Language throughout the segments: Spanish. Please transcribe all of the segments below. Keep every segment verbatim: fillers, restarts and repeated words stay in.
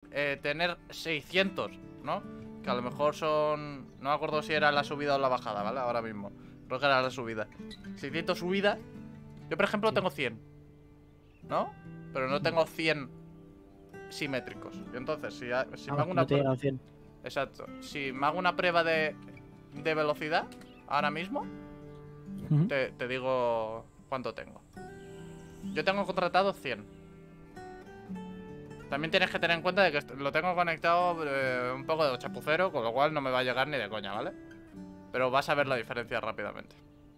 eh, tener seiscientos, ¿no? Que a lo mejor son... No me acuerdo si era la subida o la bajada, ¿vale? Ahora mismo. Creo que era la subida. seiscientos subida. Yo, por ejemplo, Sí. tengo cien, ¿no? Pero no tengo cien simétricos. Y entonces, si, ha- si me Ah, hago no una te prueba... llegan cien. Exacto. Si me hago una prueba de, de velocidad, ahora mismo, Ujú. te, te digo cuánto tengo. Yo tengo contratado cien. También tienes que tener en cuenta de que est- lo tengo conectado eh, un poco de chapucero, con lo cual no me va a llegar ni de coña, ¿vale? Pero vas a ver la diferencia rápidamente.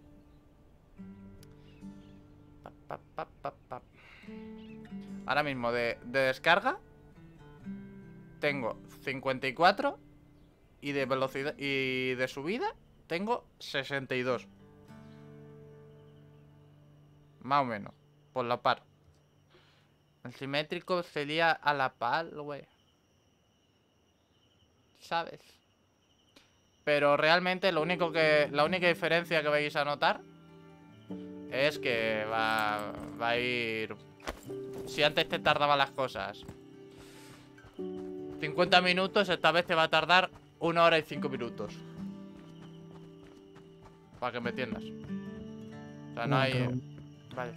Pa, pa, pa, pa, pa. Ahora mismo de, de descarga tengo cincuenta y cuatro y de velocidad y de subida tengo sesenta y dos. Más o menos, por la par. El simétrico sería a la par, güey. ¿Sabes? Pero realmente lo único que. La única diferencia que vais a notar es que va, va a ir. Si antes te tardaba las cosas cincuenta minutos, esta vez te va a tardar una hora y cinco minutos. Para que me entiendas. O sea, no Bueno, hay. pero Vale.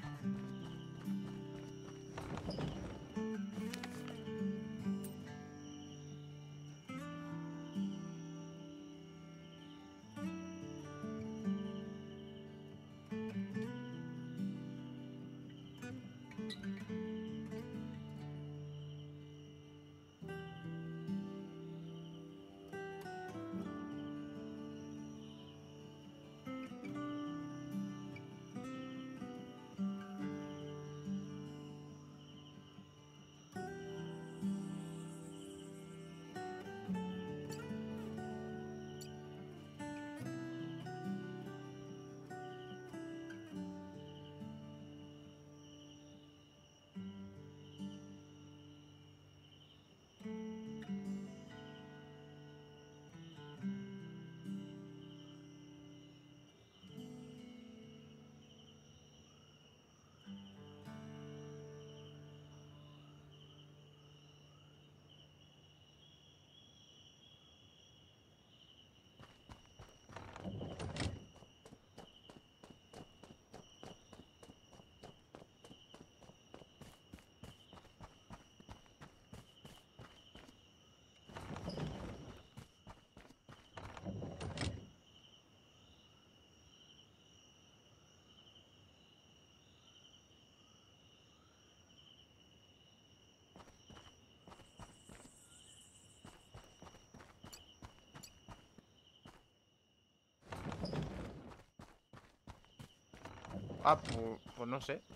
Ah, pues, pues no sé.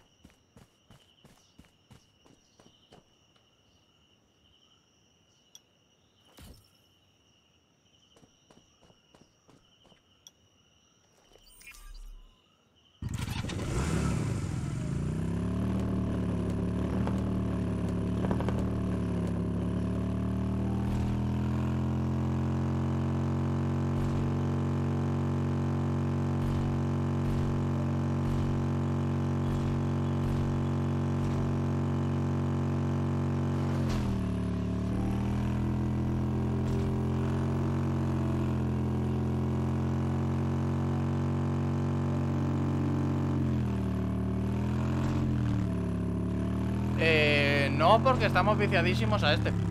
Eh, no, porque estamos viciadísimos a este.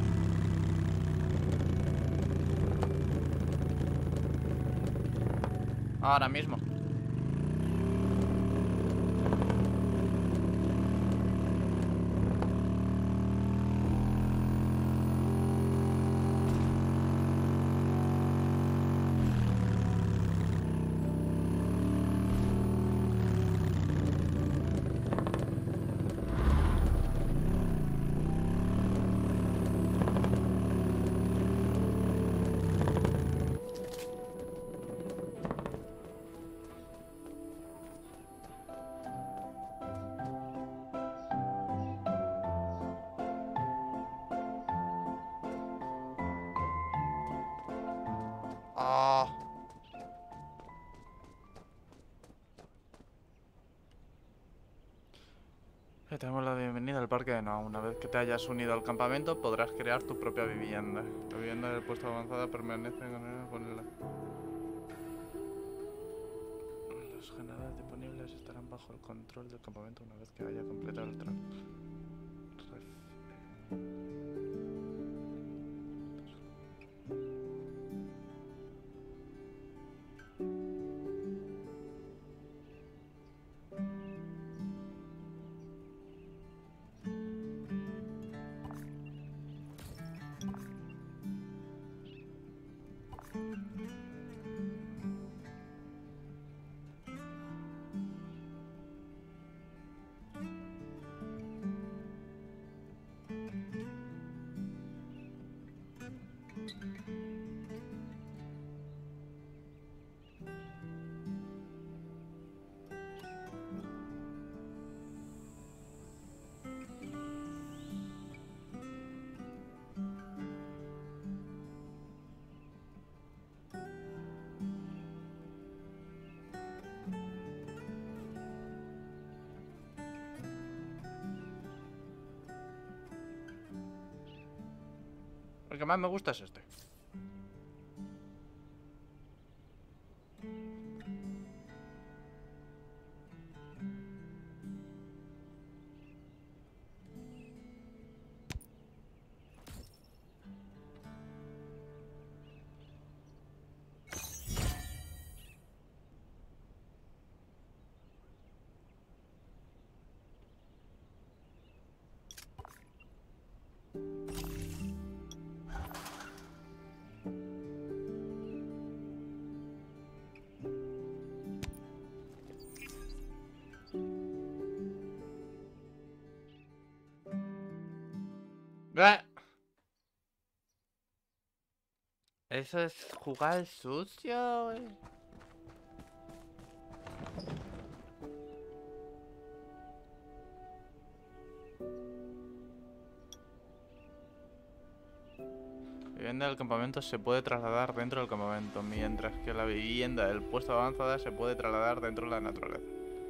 Ahora mismo. Ah. Te damos la bienvenida al parque de Noa. Una vez que te hayas unido al campamento, podrás crear tu propia vivienda. La vivienda del puesto avanzada permanece con el... Los generadores disponibles estarán bajo el control del campamento una vez que haya completado el trato. El que más me gusta es este. ¡Ah! Eso es jugar sucio, güey. La vivienda del campamento se puede trasladar dentro del campamento, mientras que la vivienda del puesto avanzada se puede trasladar dentro de la naturaleza.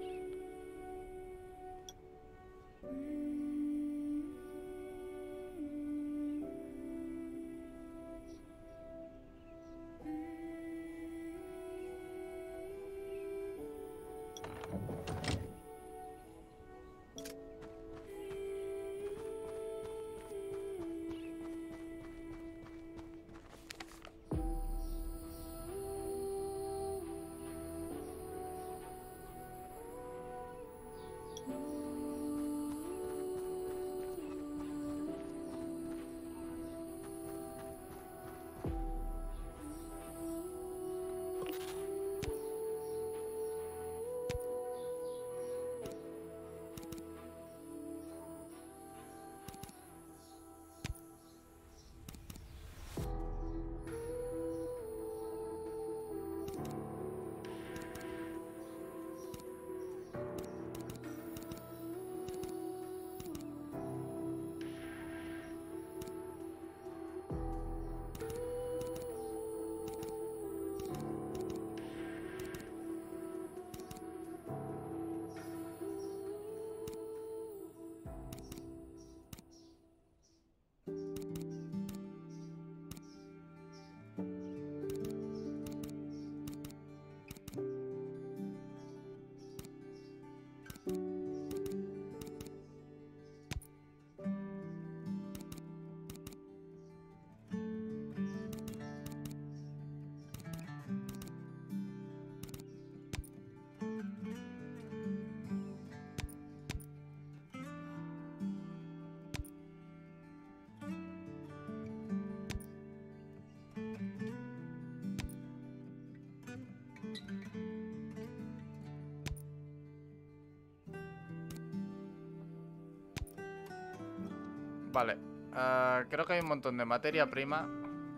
Vale, uh, creo que hay un montón de materia prima.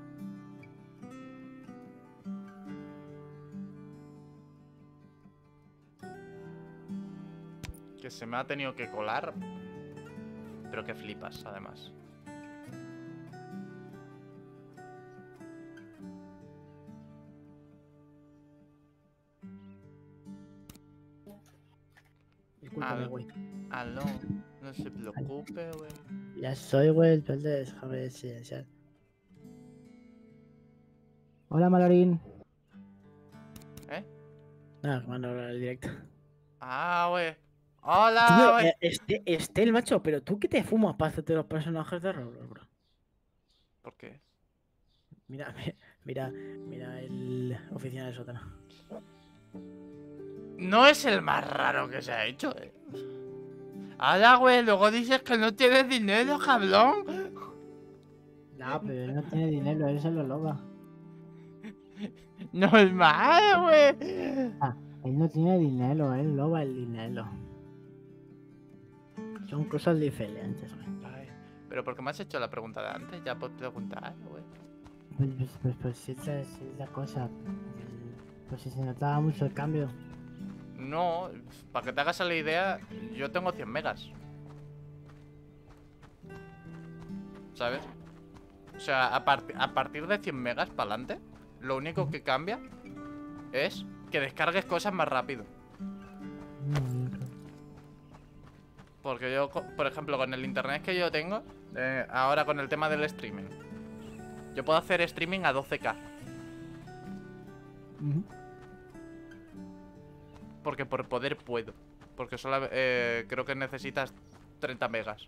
Que se me ha tenido que colar. Pero que flipas, además. Discúlpame, güey. Aló, no no se preocupe, güey. Ya soy, güey, el de déjame silenciar. Hola, Malorín. ¿Eh? Ah, mano, el directo. Ah, güey. Hola, Tío, güey. eh, este, este el macho, pero tú qué te fumas para hacerte los personajes de Roblox, bro. ¿Por qué? Mira, mi- mira, mira el oficina del sótano. No es el más raro que se ha hecho, eh. Ahora, güey, luego dices que no tienes dinero, cabrón. No, pero él no tiene dinero, él se lo loba. Normal, güey. Ah, él no tiene dinero, él loba el dinero. Son cosas diferentes, güey. Ay, pero ¿por qué me has hecho la pregunta de antes? Ya puedes preguntar, güey. Pues, pues, pues, pues esa es, es la cosa. El- Pues si se notaba mucho el cambio. No, para que te hagas la idea, yo tengo cien megas. ¿Sabes? O sea, a, part- a partir de cien megas para adelante, lo único que cambia es que descargues cosas más rápido. Porque yo, co- por ejemplo, con el internet que yo tengo, eh, ahora con el tema del streaming, yo puedo hacer streaming a doce K. Ujú. Porque por poder puedo. Porque solo eh, creo que necesitas treinta megas.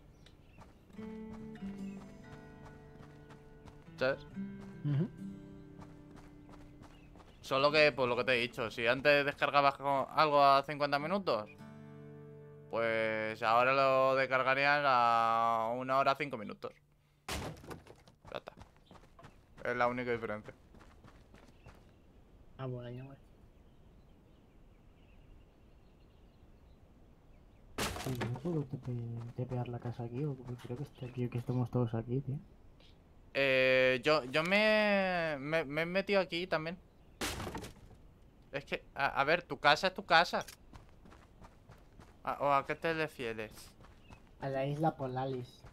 ¿Sabes? Ujú. Solo que, por lo que te he dicho, si antes descargabas co- algo a cincuenta minutos, pues ahora lo descargarías a una hora cinco minutos. Ya está. Es la única diferencia. Ah, bueno, güey. Sí, yo no puedo tepe- tepear la casa aquí, o porque creo que, está aquí, que estamos todos aquí, tío. Eh, yo, yo me, me, me he metido aquí también. Es que, a, a ver, tu casa es tu casa. A- ¿O a qué te refieres? A la isla Polaris.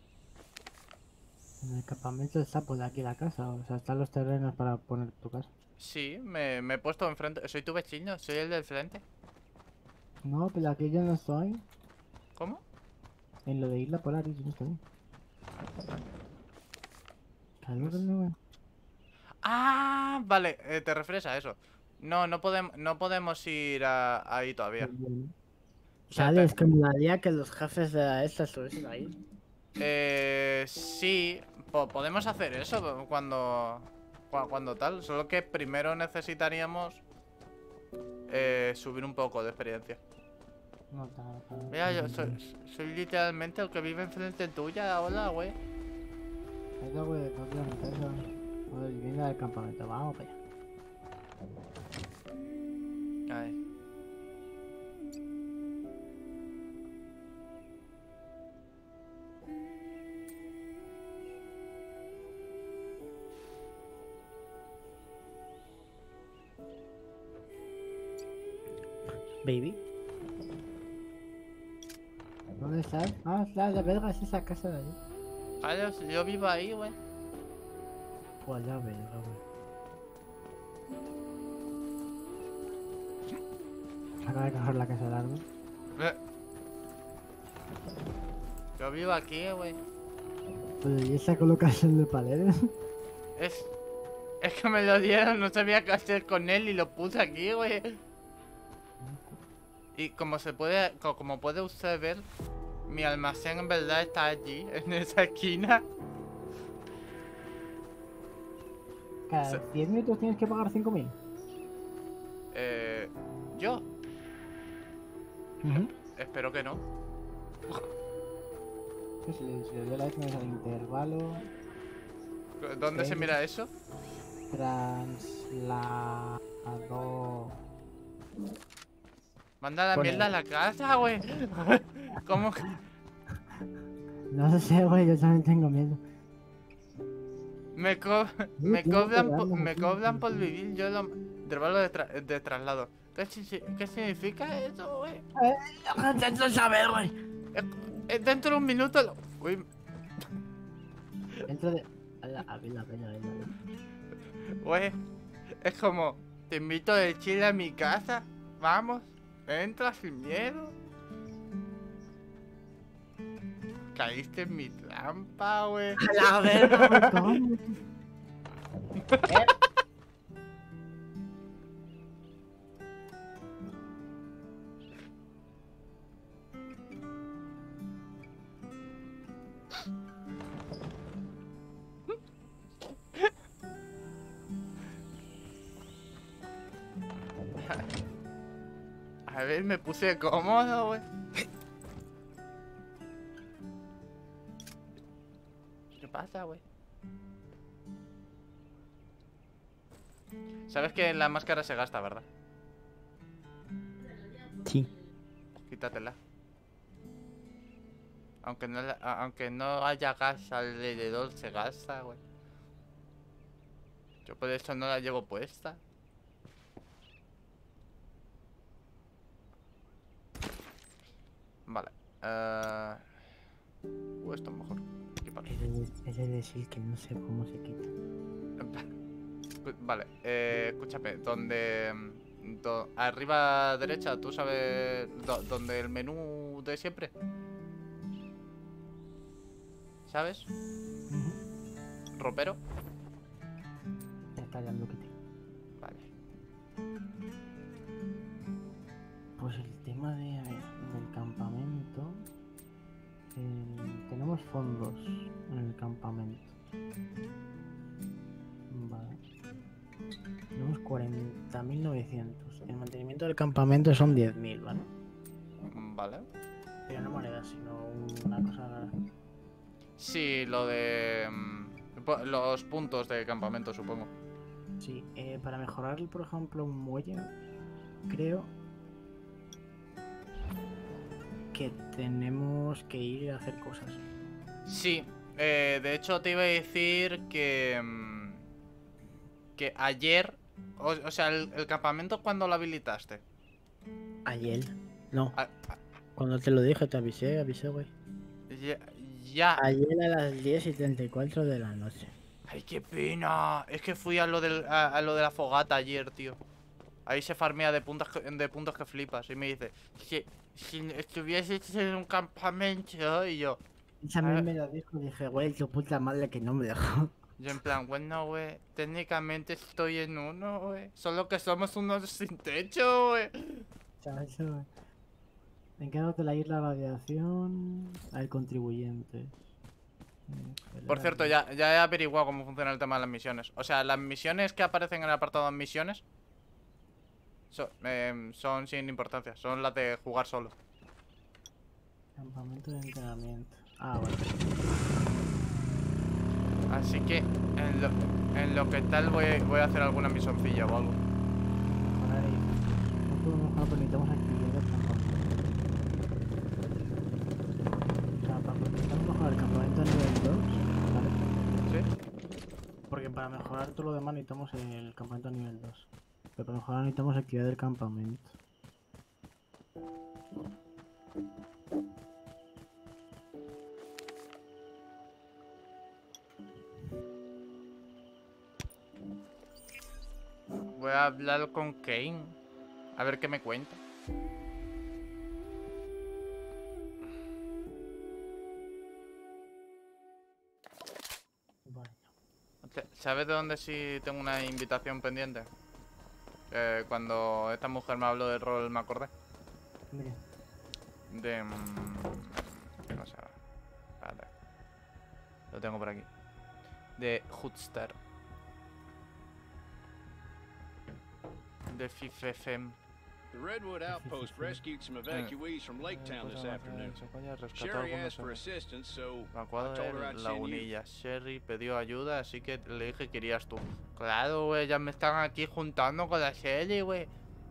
En el campamento está por aquí la casa, o sea, están los terrenos para poner tu casa. Sí, me, me he puesto enfrente. Soy tu vecino, soy el del frente. No, pero aquí yo no estoy. ¿Cómo? En lo de Isla Polaris yo no estoy. Claro que no, güey. Ah, vale, eh, te refieres a eso. No, no podemos, no podemos ir a- ahí todavía. O sea, Chale, te- es que molaría que los jefes de la esta estuviesen ahí. eh, sí, po- podemos hacer eso cuando, cua- cuando tal. Solo que primero necesitaríamos eh, subir un poco de experiencia. No, está, está. Mira, yo soy, soy literalmente el que vive enfrente tuya. Hola, güey. Eso, güey, no quiero meter eso. Joder, vivienda del campamento, vamos para allá. Ay. Baby. ¿Dónde estás? Ah, la, la verga es esa casa de allí. Ay, yo, yo vivo ahí, güey. Pues la verga, güey. Acaba de coger la casa del árbol. Eh. Yo vivo aquí, güey. Pues ¿y esa colocación de paredes? Es... Es que me lo dieron, no sabía qué hacer con él y lo puse aquí, güey. Y como se puede... co- Como puede usted ver, mi almacén en verdad está allí, en esa esquina. Cada Sí. diez minutos tienes que pagar cinco mil. Eh... Yo. Espero que no. Pues si le, si le doy like me sale intervalo. ¿Dónde se Ok. mira eso? Trasladador. Manda la Pone- mierda a la casa, güey. ¿Cómo que...? No sé, güey, yo también tengo miedo. Me, co me tengo que cobran por, darle me aquí, cobran sí, por sí. vivir yo lo... Intervalo de, tra- de traslado. ¿Qué, si- ¿Qué significa eso, güey? Intento saber, güey. Es- es dentro de un minuto lo... Uy, Dentro de. A la, a ver, a ver, a ver, a ver. güey. Es como... Te invito de Chile a mi casa. Vamos. Entra sin miedo. caíste en mi trampa, güey. A la verga, me cago en- ¿Eh? A ver, me puse cómodo, güey. ¿Qué pasa, güey? Sabes que la máscara se gasta, ¿verdad? Sí. Quítatela. Aunque no, la- a- aunque no haya gas alrededor, se gasta, güey. Yo por eso no la llevo puesta. Vale. eh, Uh, esto es mejor. Equipar. Es de, es de decir que no sé cómo se quita. Vale, eh, escúchame, donde, mm, do- arriba derecha, tú sabes do- donde el menú de siempre, ¿sabes? Ujú. Ropero. Ya está, ya lo quité. Vale. Pues el tema de, a ver, del campamento. eh, tenemos fondos en el campamento. Vale. Tenemos cuarenta mil novecientos. El mantenimiento del campamento son diez mil, ¿vale? Vale. Pero no moneda, sino una cosa rara. Sí, lo de mm, po- los puntos de campamento, supongo. Sí, eh, para mejorar, por ejemplo, un muelle, creo que tenemos que ir a hacer cosas. Sí, eh, de hecho te iba a decir que mm, que ayer, o, o sea, el, el campamento, ¿cuándo lo habilitaste? Ayer. No, A- a- cuando te lo dije, te avisé, avisé, güey. ya, ya. Ayer a las diez y treinta y cuatro de la noche. Ay, qué pena. Es que fui a lo, del, a, a lo de la fogata ayer, tío. Ahí se farmea de puntos que, de puntos que flipas. Y me dice, si, si estuvieses en un campamento. Y yo, Y también me lo dijo, dije, güey, tu puta madre que no me dejó. yo en plan, bueno, güey, técnicamente estoy en uno, güey. Solo que somos unos sin techo, güey. ¿Sabes, güey? Encargo de la isla radiación al contribuyente. Eh, Por cierto, ya, ya he averiguado cómo funciona el tema de las misiones. O sea, las misiones que aparecen en el apartado de misiones son, em, son sin importancia. Son las de jugar solo. Campamento de entrenamiento. Ah, bueno. Así que en lo, en lo que tal voy, voy a hacer alguna misioncilla o algo. Mejorar edificios. No podemos mejorar, pero necesitamos actividad del campamento. O sea, para necesitamos mejorar el campamento a nivel dos, ¿vale? ¿Sí? Porque para mejorar todo lo demás necesitamos el campamento a nivel dos. Pero para mejorar necesitamos actividad del campamento. Voy a hablar con Kane. A ver qué me cuenta. Bueno. ¿Sabes de dónde sí tengo una invitación pendiente? Eh, cuando esta mujer me habló del rol me acordé. Mire. De... mm, ¿cómo se llama? Espérate. Lo tengo por aquí. De Hoodster. De Fifefem. The Redwood Outpost rescued some evacuees from Lake Town this afternoon. Sherry asked for assistance, so I Evacuado told her I'd de send you. Lagunilla. Sherry pidió ayuda, así que le dije que irías tú. Claro, güey, ya me están aquí juntando con la Sherry, güey.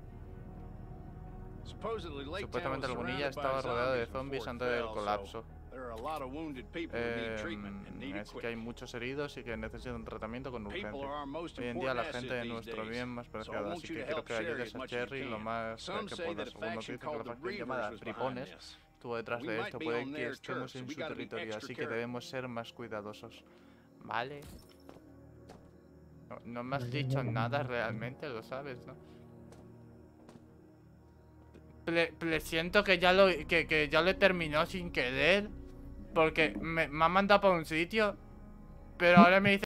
Supposedly Lake Town Supuestamente was Lagunilla surrounded by estaba rodeado de zombies zombies before it antes del fell, colapso. so there are a lot of wounded people who need treatment and need Eh, así que hay equipment. muchos heridos y que necesitan tratamiento con People urgencia. are our most Hoy en día la important gente asset de these nuestro days. bien más So I preciado, want así you que to quiero help que Sherry ayudes as a much as you Cherry lo can. más Some que say puedas. that a Según nos faction dice que called la the facción Reavers llamada was behind Fripones this. estuvo detrás We de might esto. be Puede on que their estemos turf, so en we su gotta be territorio, extra así que careful. debemos ser más cuidadosos. ¿Vale? No, no me has Vale, dicho vale, nada vale. realmente, lo sabes, ¿no? Le, le siento que ya lo que, que ya lo he terminado sin querer. Porque me, me han mandado para un sitio, pero ahora me dice